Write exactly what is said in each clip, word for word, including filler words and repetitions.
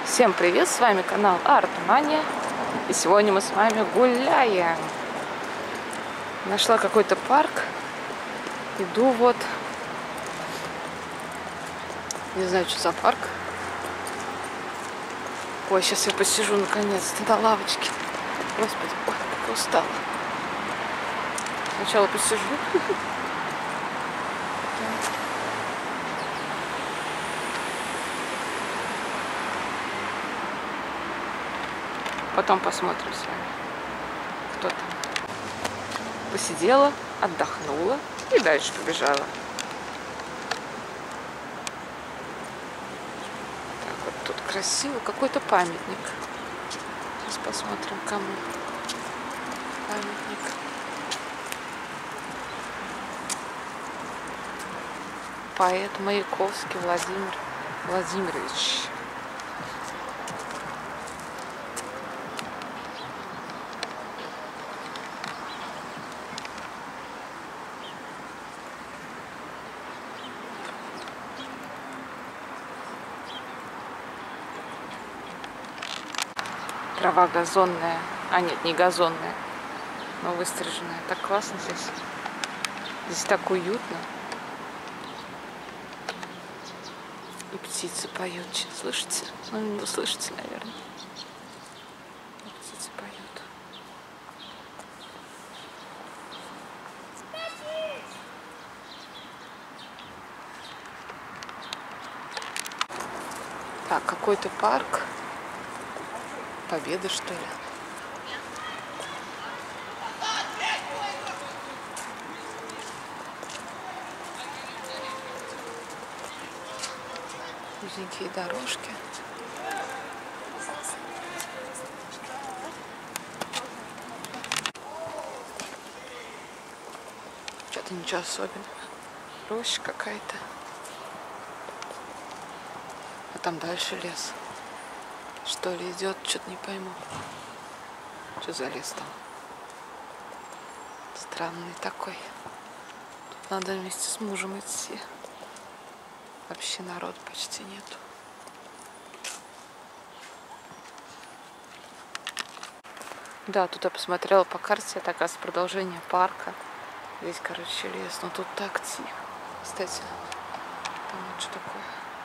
Всем привет, с вами канал Артмания. И сегодня мы с вами гуляем. Нашла какой-то парк. Иду вот. Не знаю, что за парк. Ой, сейчас я посижу наконец-то на лавочке. Господи, ой, как я устала. Сначала посижу. Потом посмотрим с вами, кто там. Посидела, отдохнула и дальше побежала. Так, вот тут красиво, какой-то памятник. Сейчас посмотрим, кому памятник. Поэт Маяковский Владимир Владимирович. Трава газонная, а нет, не газонная, но выстриженная. Так классно здесь. Здесь так уютно. И птицы поют. Слышите? Ну, не услышите, наверное. И птицы поют. Так, какой-то парк. Победы, что ли? Узенькие дорожки. Что-то ничего особенного. Роща какая-то. А там дальше лес. Что ли идет, что-то не пойму. Что за лес там? Странный такой. Тут надо вместе с мужем идти. Вообще народу почти нету. Да, тут я посмотрела по карте, это, оказывается, продолжение парка. Здесь, короче, лес, но тут так тихо. Кстати, там вот что такое.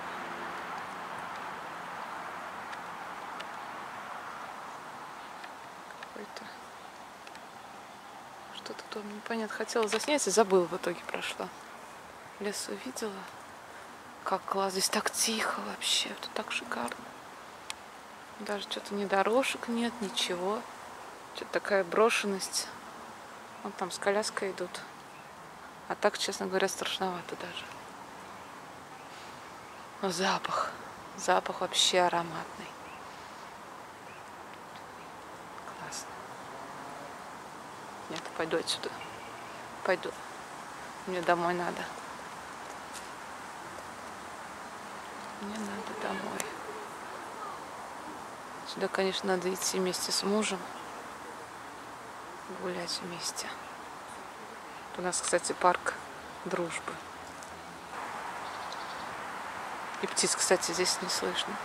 Какой-то что-то там непонятно. Хотела заснять и забыла, в итоге прошла. Лес увидела. Как класс. Здесь так тихо вообще. Тут так шикарно. Даже что-то ни дорожек нет, ничего. Что-то такая брошенность. Вон там с коляской идут. А так, честно говоря, страшновато даже. Но запах. Запах вообще ароматный. Классно. Нет, пойду отсюда. Пойду. Мне домой надо. Мне надо домой. Сюда, конечно, надо идти вместе с мужем. Гулять вместе. У нас, кстати, парк дружбы. И птиц, кстати, здесь не слышно.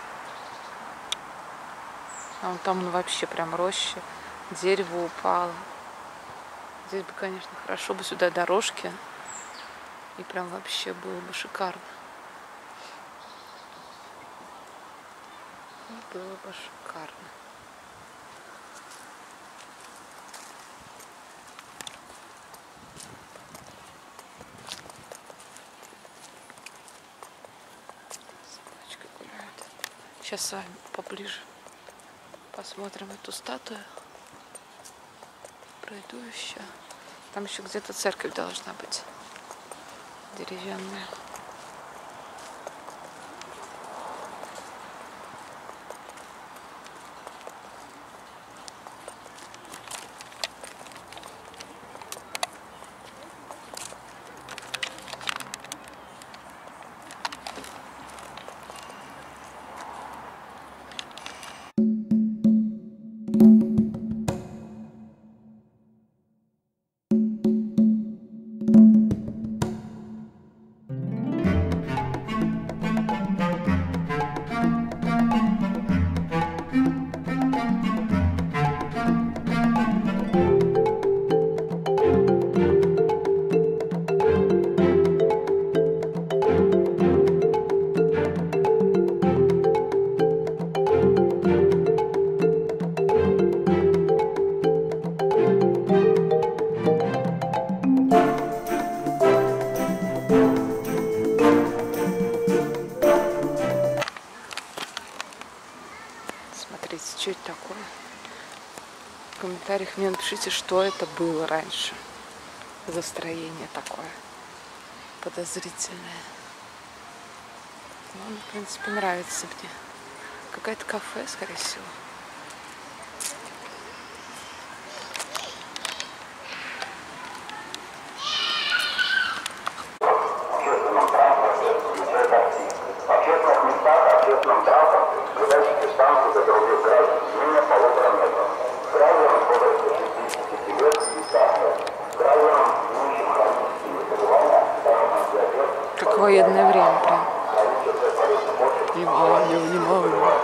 А вон там ну, вообще прям роща. Дерево упало. Здесь бы, конечно, хорошо бы сюда дорожки. И прям вообще было бы шикарно. Было бы шикарно. Собачка гуляет. Сейчас с вами поближе посмотрим эту статую. Пройду еще. Там еще где-то церковь должна быть. Деревянная. Смотрите, что это такое. В комментариях мне напишите, что это было раньше за строение такое подозрительное. Ну, оно, в принципе, нравится мне. Какое-то кафе, скорее всего. Как военное время прям. Внимание, внимание.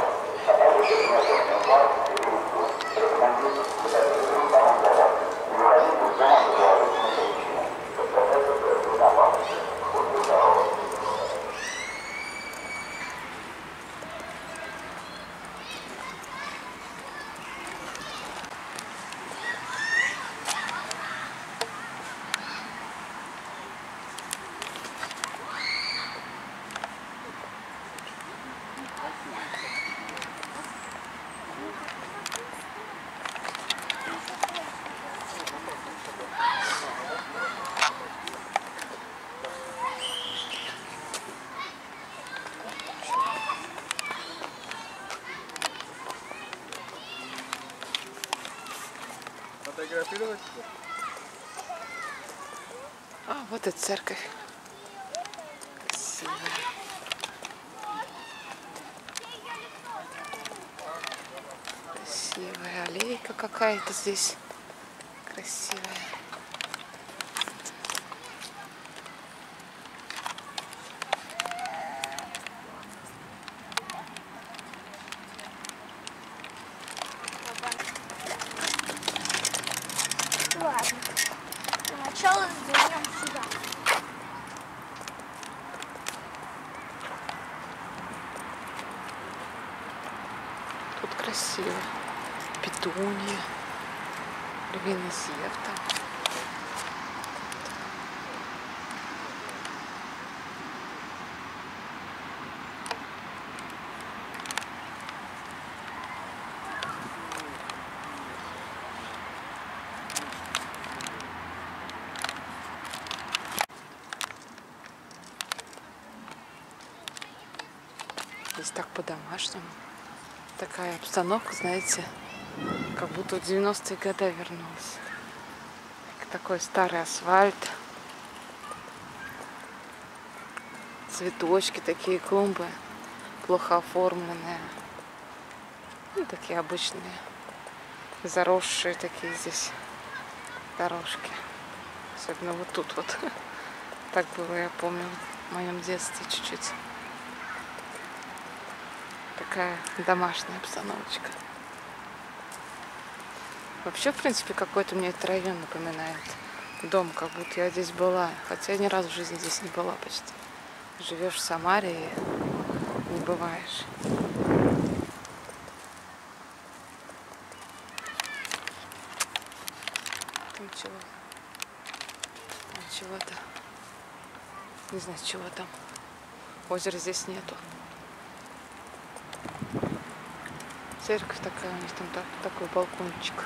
Фотографировать? А, вот и церковь. Красивая. Красивая аллейка какая-то здесь. Красивая. Ладно. Сначала зайдем сюда. Тут красиво. Петуния. Львиный зев там. Здесь так по-домашнему. Такая обстановка, знаете, как будто в девяностые годы вернулась. Такой старый асфальт. Цветочки, такие клумбы, плохо оформленные. Ну, такие обычные, заросшие такие здесь дорожки. Особенно вот тут вот. Так было, я помню, в моем детстве чуть-чуть. Такая домашняя обстановочка. Вообще, в принципе, какой-то мне этот район напоминает дом, как будто я здесь была. Хотя я ни разу в жизни здесь не была почти. Живешь в Самаре и не бываешь. Там чего? Там чего-то. Не знаю, чего там. Озера здесь нету. Церковь такая, у них там так, такой балкончик.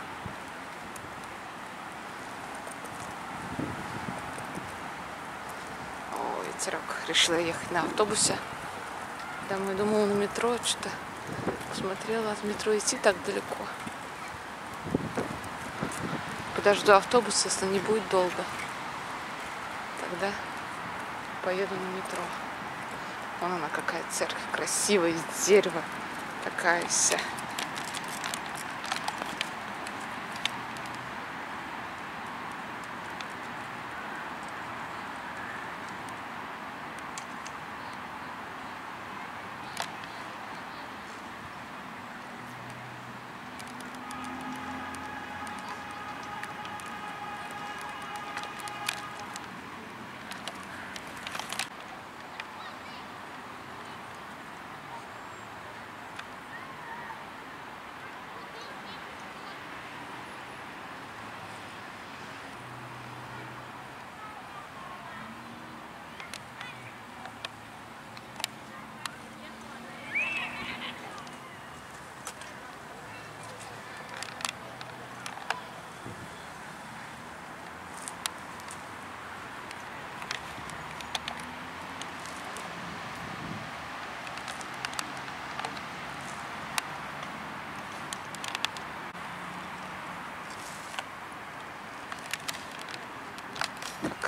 О, ветерок. Решила ехать на автобусе. Домой думала на метро, что-то посмотрела, от метро идти так далеко. Подожду автобус, если не будет долго. Тогда поеду на метро. Вон она какая церковь красивая, из дерева. Такая вся.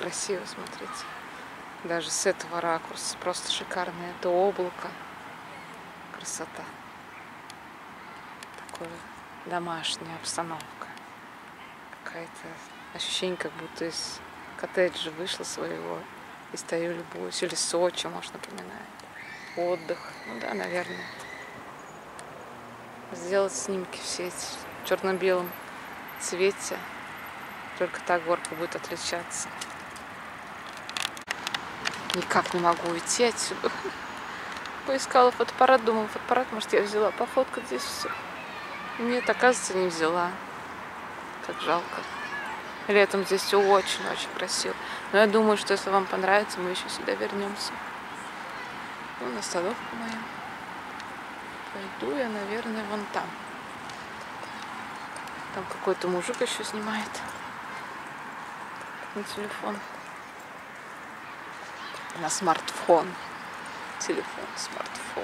красиво, смотрите. Даже с этого ракурса. Просто шикарно. Это облако. Красота. Такое домашняя обстановка. Какая-то ощущение, как будто из коттеджа вышла своего и стою любуюсь. Или Сочи, может, напоминает. Отдых. Ну да, наверное. Сделать снимки все эти в черно-белом цвете. Только так горка будет отличаться. Никак не могу уйти отсюда. Поискала фотоаппарат, думала, фотоаппарат, может, я взяла пофоткать здесь все. Нет, оказывается, не взяла. Как жалко. Летом здесь все очень-очень красиво. Но я думаю, что если вам понравится, мы еще сюда вернемся. Вон остановка моя. Пойду я, наверное, вон там. Там какой-то мужик еще снимает на телефон. На смартфон. Телефон, смартфон.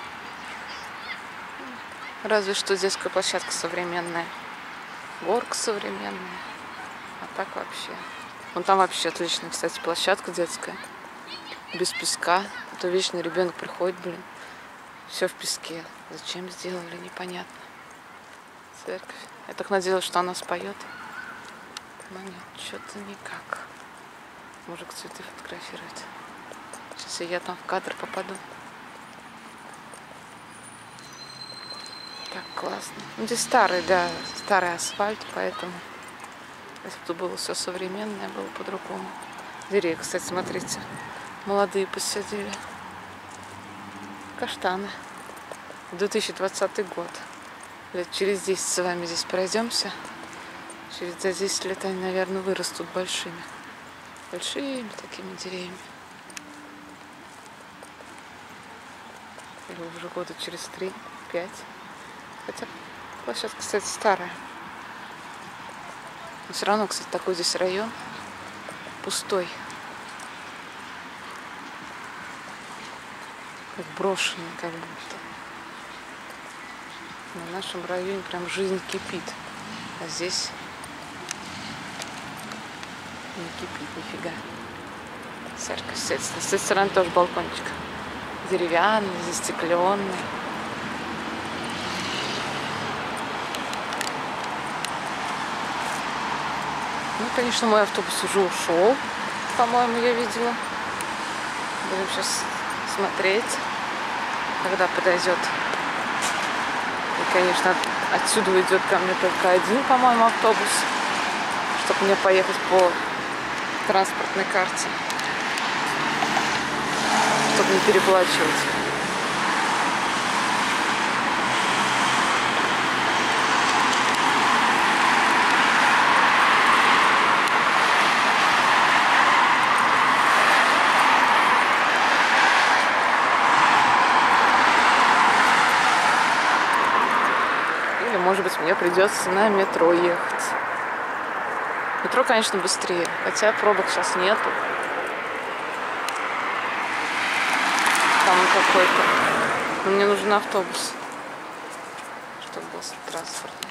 Разве что детская площадка современная. Горка современная. А так вообще. Вон там вообще отличная, кстати, площадка детская. Без песка. А то вечно ребенок приходит, блин. Все в песке. Зачем сделали, непонятно. Церковь. Я так надеялась, что она споет. Но нет, что-то никак. Может, цветы фотографировать. Сейчас я там в кадр попаду. Так классно. Ну, здесь старый, да, старый асфальт, поэтому если бы тут было все современное, было по-другому. Деревья, кстати, смотрите, молодые посадили. Каштаны. две тысячи двадцатый год. Лет через десять с вами здесь пройдемся. Через десять лет они, наверное, вырастут большими. Большими такими деревьями. Или уже года через три-пять. Хотя площадка, кстати, старая. Но все равно, кстати, такой здесь район пустой. Как брошенный, как будто. На нашем районе прям жизнь кипит. А здесь не кипит нифига. Церковь, естественно. С этой стороны тоже балкончик. Деревянный, застекленный. Ну, конечно, мой автобус уже ушел. По-моему, я видела. Будем сейчас смотреть, когда подойдет. И, конечно, отсюда уйдет ко мне только один, по-моему, автобус, чтобы мне поехать по транспортной карте, чтобы не переплачивать. Может быть, мне придется на метро ехать. Метро, конечно, быстрее, хотя пробок сейчас нету. Там какой-то. Но мне нужен автобус, чтобы был транспортный.